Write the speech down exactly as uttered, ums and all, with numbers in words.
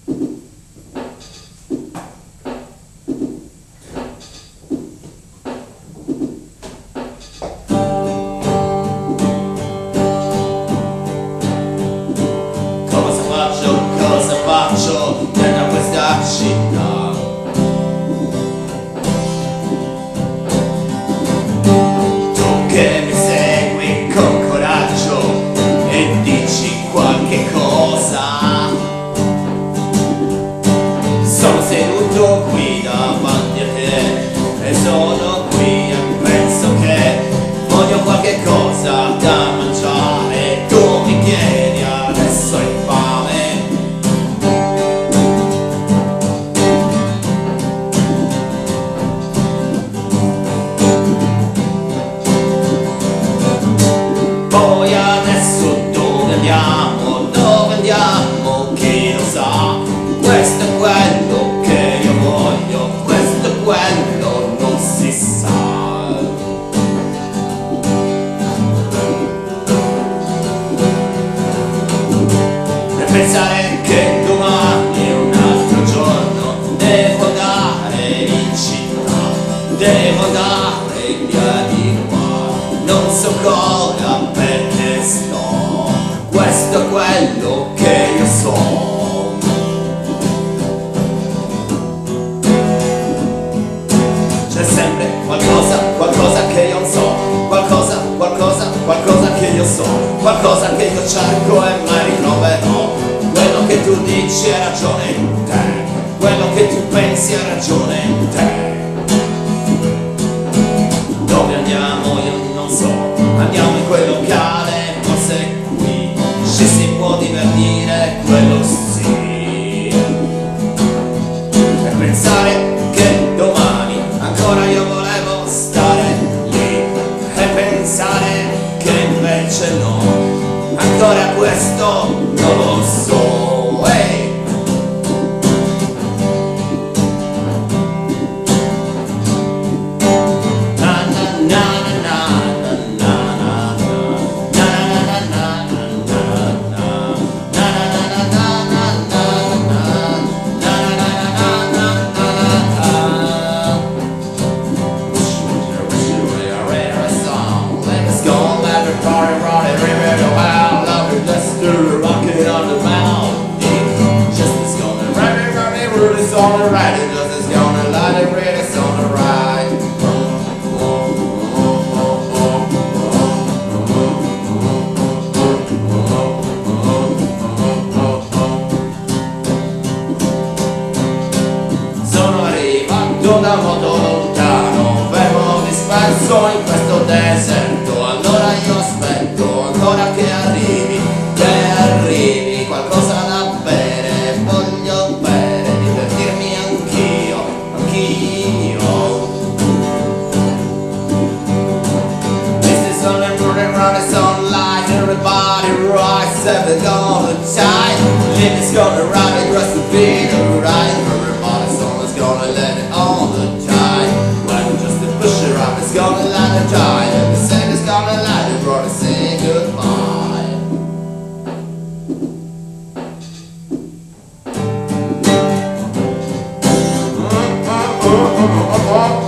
Cosa faccio, cosa faccio dentro questa città? Tu che mi segui con coraggio e dici qualche cosa, sono seduto qui davanti a te e sono qui e penso che voglio qualche cosa da mangiare. Tu mi chiedi adesso hai fame, poi adesso dove andiamo, dove andiamo, chi lo sa. Questo è quello che io voglio, questo è quello non si sa. Per pensare che domani è un altro giorno, devo andare in città, devo andare via di qua, non so ancora perché sto, questo è quello che io so. C'è sempre qualcosa, qualcosa che io non so, qualcosa, qualcosa, qualcosa che io so, qualcosa che io cerco e mai ritroverò. Quello che tu dici ha ragione in te, quello che tu pensi ha ragione in te. Dove andiamo io non so, andiamo in quel locale, forse qui ci si può divertire, quello sì. Per pensare che domani ancora io volevo stare lì e pensare che invece no, ancora questo non lo so. Hey! It's alright, it just is gonna light it red, it's alright. Sono arrivato da molto lontano, fermo disperso in questo deserto. Allora io aspetto ancora che arrivi, che arrivi qualcosa da bere, voglio bere, divertirmi anch'io, anch'io. This is on the road and run, it's on light, everybody rise, every all the time. Live is gonna ride across the beat, alright, everybody's always gonna let it all the time. Well, just to push it up, it's gonna light it die, every second is gonna light it, brother, say goodbye. Oh, oh, oh, oh, oh.